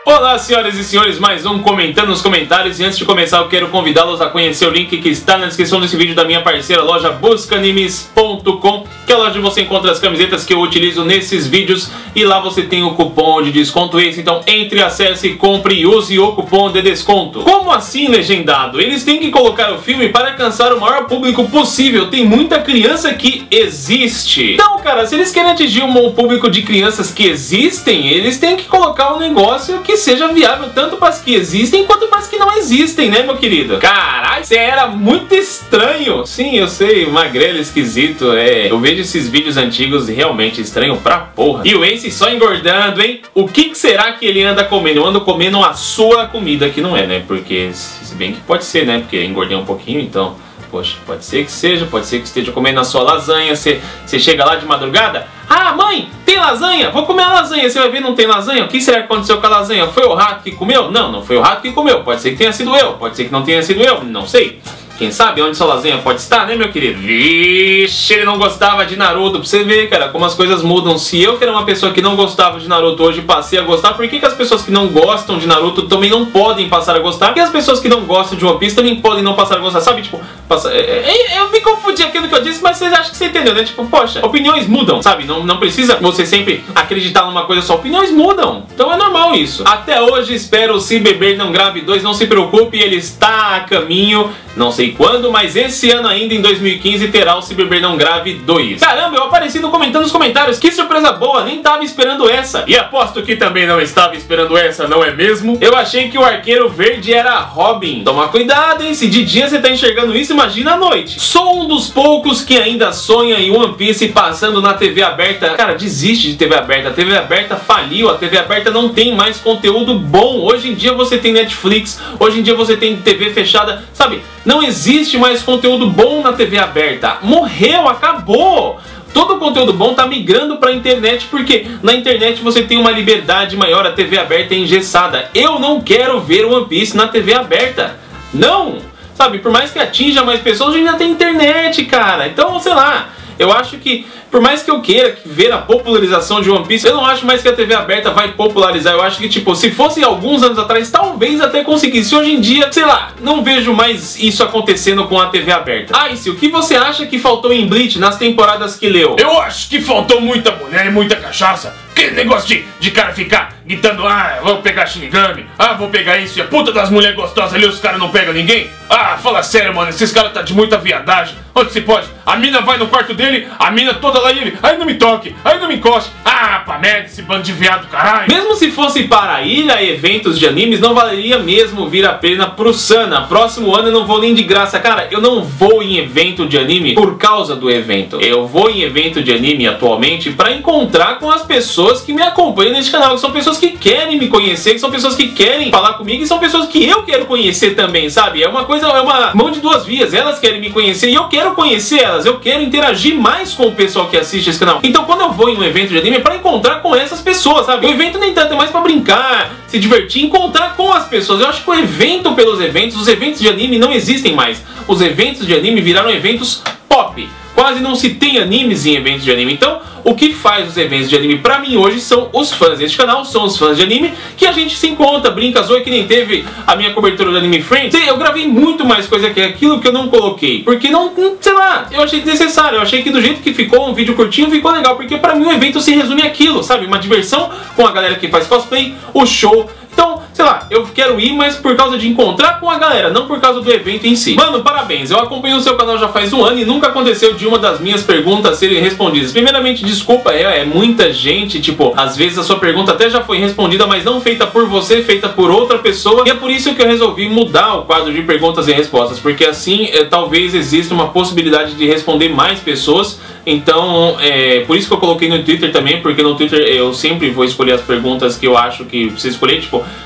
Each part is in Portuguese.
Olá, senhoras e senhores, mais um Comentando nos Comentários. E antes de começar, eu quero convidá-los a conhecer o link que está na descrição desse vídeo da minha parceira loja buscaanimes.com, que é a loja onde você encontra as camisetas que eu utilizo nesses vídeos. E lá você tem o cupom de desconto esse. Então entre, acesse, compre e use o cupom de desconto. Como assim, legendado? Eles têm que colocar o filme para alcançar o maior público possível. Tem muita criança que existe. Então, cara, se eles querem atingir um público de crianças que existem, eles têm que colocar um negócio que seja viável tanto para as que existem quanto para as que não existem, né, meu querido? Caralho, você era muito estranho. Sim, eu sei, magrelo, esquisito, eu vejo esses vídeos antigos realmente estranho pra porra. E o Ace só engordando, hein? O que será que ele anda comendo? Eu ando comendo a sua comida, que não é, né? Porque, se bem que pode ser, né? Porque engordei um pouquinho, então... Poxa, pode ser que seja, pode ser que esteja comendo a sua lasanha. Você chega lá de madrugada, ah, mãe, tem lasanha? Vou comer a lasanha. Você vai ver, não tem lasanha? O que será que aconteceu com a lasanha? Foi o rato que comeu? Não, não foi o rato que comeu. Pode ser que tenha sido eu, pode ser que não tenha sido eu, não sei. Quem sabe onde sua lasanha pode estar, né, meu querido? Vixe, ele não gostava de Naruto. Pra você ver, cara, como as coisas mudam. Se eu, que era uma pessoa que não gostava de Naruto, hoje passei a gostar, por que as pessoas que não gostam de Naruto também não podem passar a gostar? E as pessoas que não gostam de One Piece também podem não passar a gostar, sabe? Tipo, eu me confundi aquilo que eu disse, mas vocês acham que você entendeu, né? Tipo, poxa, opiniões mudam, sabe? Não precisa você sempre acreditar numa coisa só. Opiniões mudam. Então é normal isso. Até hoje espero Se Beber Não Grave 2. Não se preocupe, ele está a caminho. Não sei quando, mas esse ano ainda, em 2015, terá o Se Beber Não Grave 2. Caramba, eu apareci no Comentando nos Comentários. Que surpresa boa, nem tava esperando essa. E aposto que também não estava esperando essa, não é mesmo? Eu achei que o Arqueiro Verde era Robin. Toma cuidado, hein? Se de dia você tá enxergando isso, imagina à noite. Sou um dos poucos que ainda sonha em One Piece passando na TV aberta. Cara, desiste de TV aberta. A TV aberta faliu, a TV aberta não tem mais conteúdo bom. Hoje em dia você tem Netflix, hoje em dia você tem TV fechada, sabe? Não existe mais conteúdo bom na TV aberta. Morreu, acabou. Todo o conteúdo bom tá migrando pra internet, porque na internet você tem uma liberdade maior, a TV aberta é engessada. Eu não quero ver One Piece na TV aberta. Não! Sabe, por mais que atinja mais pessoas, a gente já tem internet, cara. Então, sei lá, eu acho que, por mais que eu queira ver a popularização de One Piece, eu não acho mais que a TV aberta vai popularizar. Eu acho que, tipo, se fosse alguns anos atrás, talvez até conseguisse. Hoje em dia, sei lá, não vejo mais isso acontecendo com a TV aberta. Ice, o que você acha que faltou em Bleach nas temporadas que leu? Eu acho que faltou muita mulher e muita cachaça. Que negócio de cara ficar gritando, ah, vou pegar Shinigami, ah, vou pegar isso, e a puta das mulheres gostosas ali, os caras não pegam ninguém? Ah, fala sério, mano, esses caras tá de muita viadagem. Onde se pode? A mina vai no quarto dele, a mina toda lá e ele, aí não me toque, aí não me encoste. Ah, pra merda, esse bando de viado, caralho. Mesmo se fosse para ir a eventos de animes, não valeria mesmo vir a pena pro Sana. Próximo ano eu não vou nem de graça. Cara, eu não vou em evento de anime por causa do evento. Eu vou em evento de anime atualmente pra encontrar com as pessoas que me acompanham neste canal, que são pessoas que querem me conhecer, que são pessoas que querem falar comigo e são pessoas que eu quero conhecer também, sabe? É uma coisa, é uma mão de duas vias. Elas querem me conhecer e eu quero conhecer elas, eu quero interagir mais com o pessoal que assiste esse canal. Então quando eu vou em um evento de anime é pra encontrar com essas pessoas, sabe? O evento nem tanto, é mais pra brincar, se divertir, encontrar com as pessoas. Eu acho que o evento pelos eventos, os eventos de anime não existem mais. Os eventos de anime viraram eventos pop. Quase não se tem animes em eventos de anime. Então, o que faz os eventos de anime pra mim hoje são os fãs deste canal, são os fãs de anime, que a gente se encontra, brinca, zoa, que nem teve a minha cobertura do Anime Friends. Eu gravei muito mais coisa que aquilo que eu não coloquei, porque não, sei lá, eu achei desnecessário. Eu achei que do jeito que ficou, um vídeo curtinho, ficou legal, porque pra mim o evento se resume àquilo, sabe? Uma diversão com a galera que faz cosplay, o show. Então, sei lá, eu quero ir, mas por causa de encontrar com a galera, não por causa do evento em si. Mano, parabéns, eu acompanho o seu canal já faz um ano e nunca aconteceu de uma das minhas perguntas serem respondidas. Primeiramente, desculpa, é muita gente, tipo, às vezes a sua pergunta até já foi respondida, mas não feita por você, feita por outra pessoa. E é por isso que eu resolvi mudar o quadro de perguntas e respostas, porque assim, talvez exista uma possibilidade de responder mais pessoas. Então, por isso que eu coloquei no Twitter também, porque no Twitter eu sempre vou escolher as perguntas que eu acho que precisa escolher, tipo,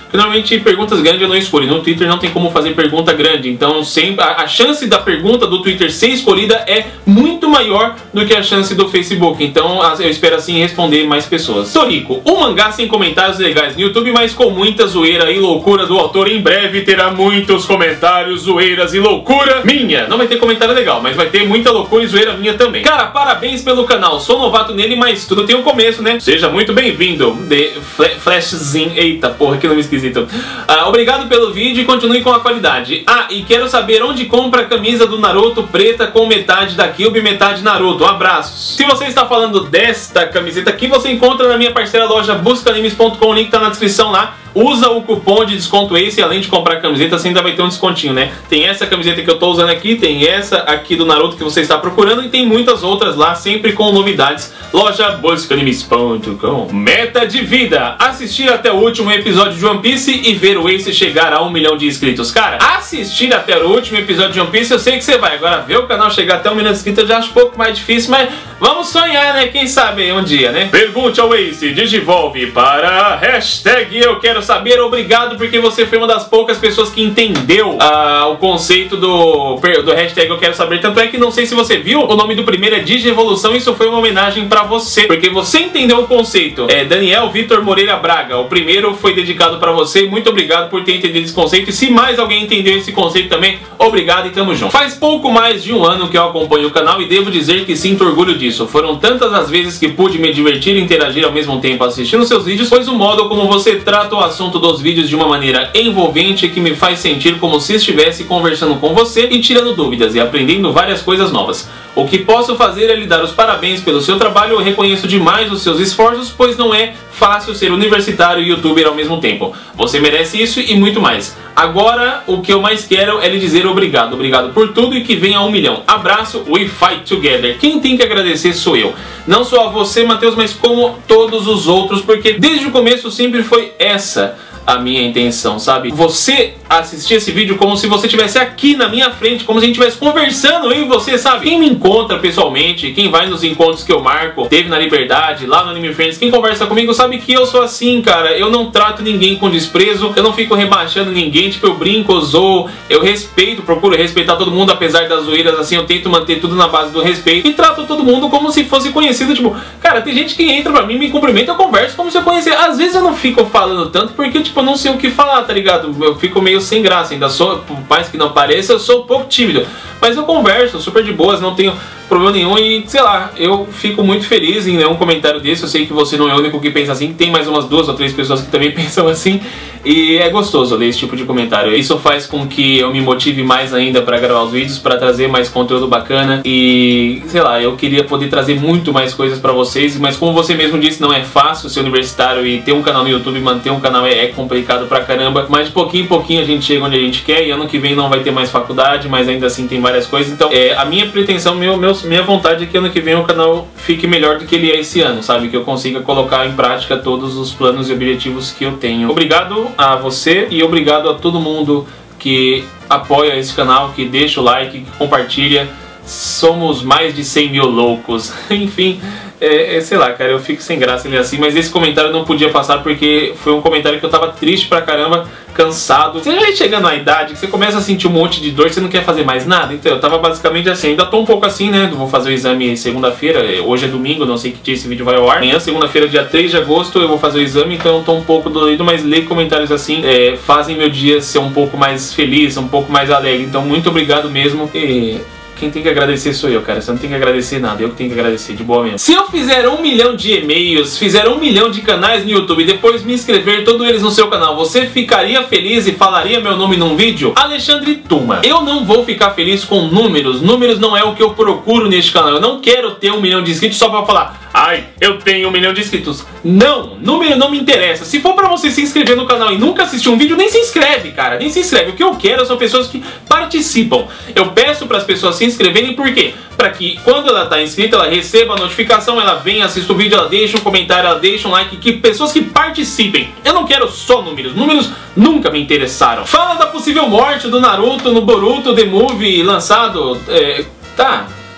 Porque normalmente perguntas grandes eu não escolho. No Twitter não tem como fazer pergunta grande. Então sempre a chance da pergunta do Twitter ser escolhida é muito maior do que a chance do Facebook. Então eu espero assim responder mais pessoas. Toriko, um mangá sem comentários legais no YouTube, mas com muita zoeira e loucura do autor. Em breve terá muitos comentários, zoeiras e loucura minha. Não vai ter comentário legal, mas vai ter muita loucura e zoeira minha também. Cara, parabéns pelo canal. Sou novato nele, mas tudo tem um começo, né? Seja muito bem-vindo. Flashzinho. Eita, porra, que nome esquisito. Obrigado pelo vídeo e continue com a qualidade. E quero saber onde compra a camisa do Naruto preta com metade da Kyuubi e metade Naruto. Abraços. Se você está falando desta camiseta aqui, você encontra na minha parceira loja buscanimes.com. O link tá na descrição lá. Usa o cupom de desconto esse, além de comprar a camiseta, você ainda vai ter um descontinho, né? Tem essa camiseta que eu tô usando aqui, tem essa aqui do Naruto que você está procurando e tem muitas outras lá, sempre com novidades. Loja buscanimes.com. Meta de vida: assistir até o último episódio de One Piece e ver o Ace chegar a 1 milhão de inscritos. Cara, assistir até o último episódio de One Piece eu sei que você vai. Agora ver o canal chegar até 1 milhão de inscritos eu já acho um pouco mais difícil, mas vamos sonhar, né? Quem sabe um dia, né? Pergunte ao Ace, digivolve para a hashtag eu quero saber. Obrigado, porque você foi uma das poucas pessoas que entendeu o conceito do hashtag eu quero saber. Tanto é que não sei se você viu, o nome do primeiro é Digievolução. Isso foi uma homenagem pra você, porque você entendeu o conceito. Daniel Vitor Moreira Braga, o primeiro foi dedicado pra você. Muito obrigado por ter entendido esse conceito. E se mais alguém entendeu esse conceito também, obrigado e tamo junto. Faz pouco mais de um ano que eu acompanho o canal e devo dizer que sinto orgulho disso. Foram tantas as vezes que pude me divertir e interagir ao mesmo tempo assistindo seus vídeos, pois o modo como você trata o assunto dos vídeos de uma maneira envolvente que me faz sentir como se estivesse conversando com você e tirando dúvidas e aprendendo várias coisas novas. O que posso fazer é lhe dar os parabéns pelo seu trabalho. Eu reconheço demais os seus esforços, pois não é fácil ser universitário e youtuber ao mesmo tempo. Você merece isso e muito mais. Agora, o que eu mais quero é lhe dizer obrigado. Obrigado por tudo e que venha a 1 milhão. Abraço, we fight together. Quem tem que agradecer sou eu. Não só a você, Matheus, mas como todos os outros, porque desde o começo sempre foi essa a minha intenção, sabe? Você assistir esse vídeo como se você estivesse aqui na minha frente, como se a gente estivesse conversando, eu e você, sabe? Quem me encontra pessoalmente, quem vai nos encontros que eu marco, teve na Liberdade, lá no Anime Friends, quem conversa comigo sabe que eu sou assim, cara. Eu não trato ninguém com desprezo, eu não fico rebaixando ninguém, tipo, eu brinco, eu zoo, eu respeito, procuro respeitar todo mundo, apesar das zoeiras, assim, eu tento manter tudo na base do respeito e trato todo mundo como se fosse conhecido, tipo, cara, tem gente que entra pra mim, me cumprimenta, eu converso como se eu conhecesse. Às vezes eu não fico falando tanto porque, tipo, eu não sei o que falar, tá ligado? Eu fico meio sem graça, ainda sou, por mais que não pareça, eu sou um pouco tímido. Mas eu converso super de boas, não tenho problema nenhum e, sei lá, eu fico muito feliz em ler um comentário desse. Eu sei que você não é o único que pensa assim, que tem mais umas 2 ou 3 pessoas que também pensam assim. E é gostoso ler esse tipo de comentário. Isso faz com que eu me motive mais ainda pra gravar os vídeos, pra trazer mais conteúdo bacana. E, sei lá, eu queria poder trazer muito mais coisas pra vocês. Mas como você mesmo disse, não é fácil ser universitário e ter um canal no YouTube, manter um canal é complicado pra caramba. Mas de pouquinho em pouquinho a gente chega onde a gente quer. E ano que vem não vai ter mais faculdade, mas ainda assim tem várias coisas. Então, a minha pretensão, minha vontade é que ano que vem o canal fique melhor do que ele é esse ano, sabe? Que eu consiga colocar em prática todos os planos e objetivos que eu tenho. Obrigado a você e obrigado a todo mundo que apoia esse canal, que deixa o like, que compartilha. Somos mais de 100 mil loucos. Enfim, sei lá, cara, eu fico sem graça ele assim, mas esse comentário não podia passar porque foi um comentário que eu tava triste pra caramba, cansado. Você vai chegando na idade que você começa a sentir um monte de dor, você não quer fazer mais nada. Então eu tava basicamente assim, ainda tô um pouco assim, né? Vou fazer o exame segunda-feira, hoje é domingo, não sei que dia esse vídeo vai ao ar. Amanhã, segunda-feira, dia 3 de agosto, eu vou fazer o exame, então eu tô um pouco dolorido, mas ler comentários assim fazem meu dia ser um pouco mais feliz, um pouco mais alegre. Então muito obrigado mesmo. Quem tem que agradecer sou eu, cara. Você não tem que agradecer nada, eu que tenho que agradecer, de boa mesmo. Se eu fizer 1 milhão de e-mails, fizer 1 milhão de canais no YouTube e depois me inscrever todos eles no seu canal, você ficaria feliz e falaria meu nome num vídeo? Alexandre Tuma. Eu não vou ficar feliz com números. Números não é o que eu procuro neste canal. Eu não quero ter 1 milhão de inscritos só pra falar, ai, eu tenho 1 milhão de inscritos. Não, número não me interessa. Se for pra você se inscrever no canal e nunca assistir um vídeo, nem se inscreve, cara. Nem se inscreve. O que eu quero são pessoas que participam. Eu peço pras pessoas se inscreverem, por quê? Pra que quando ela tá inscrita, ela receba a notificação, ela vem, assista o vídeo, ela deixa um comentário, ela deixa um like, que pessoas que participem. Eu não quero só números. Números nunca me interessaram. Fala da possível morte do Naruto no Boruto The Movie lançado. Tá.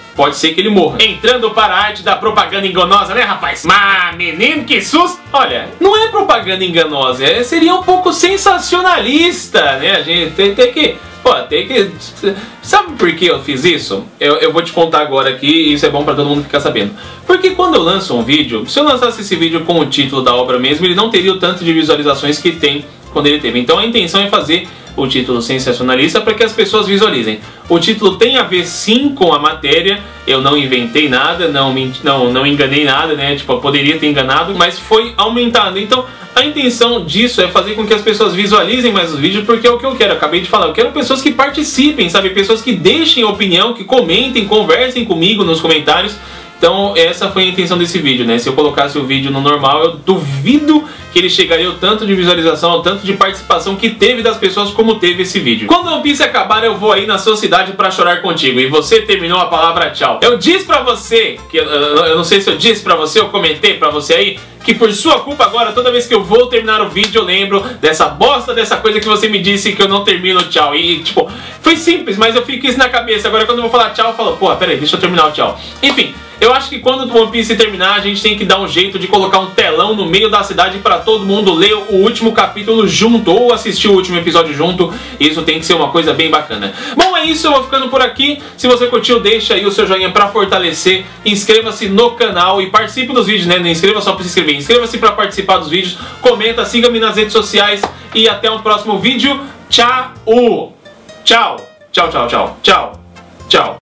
pode ser que ele morra. Entrando para a arte da propaganda enganosa, né, rapaz? Mas, menino, que susto! Olha, não é propaganda enganosa, seria um pouco sensacionalista, né? A gente tem que... Pô, tem que... Sabe por que eu fiz isso? Eu vou te contar agora aqui e isso é bom pra todo mundo ficar sabendo. Porque quando eu lanço um vídeo, se eu lançasse esse vídeo com o título da obra mesmo, ele não teria o tanto de visualizações que tem quando ele teve. Então a intenção é fazer o título sensacionalista para que as pessoas visualizem. O título tem a ver sim com a matéria, eu não inventei nada, não enganei nada, né? Tipo, eu poderia ter enganado, mas foi aumentado. Então a intenção disso é fazer com que as pessoas visualizem mais os vídeos, porque é o que eu quero, eu acabei de falar, eu quero pessoas que participem, sabe? Pessoas que deixem opinião, que comentem, conversem comigo nos comentários. Então essa foi a intenção desse vídeo, né? Se eu colocasse o vídeo no normal, eu duvido que ele chegaria ao tanto de visualização, ao tanto de participação que teve das pessoas como teve esse vídeo. Quando o One Piece acabar, eu vou aí na sua cidade pra chorar contigo. E você terminou a palavra tchau. Eu disse pra você, que eu não sei se eu disse pra você, eu comentei pra você aí, que por sua culpa agora, toda vez que eu vou terminar o vídeo, eu lembro dessa bosta, dessa coisa que você me disse que eu não termino tchau. E tipo, foi simples, mas eu fico isso na cabeça. Agora quando eu vou falar tchau, eu falo, pô, peraí, deixa eu terminar o tchau. Enfim, eu acho que quando o One Piece terminar, a gente tem que dar um jeito de colocar um telão no meio da cidade pra todo mundo ler o último capítulo junto, ou assistir o último episódio junto. Isso tem que ser uma coisa bem bacana. Bom, é isso, eu vou ficando por aqui. Se você curtiu, deixa aí o seu joinha pra fortalecer. Inscreva-se no canal e participe dos vídeos, né? Não inscreva só pra se inscrever. Inscreva-se pra participar dos vídeos. Comenta, siga-me nas redes sociais. E até um próximo vídeo. Tchau! Tchau! Tchau, tchau, tchau. Tchau! Tchau!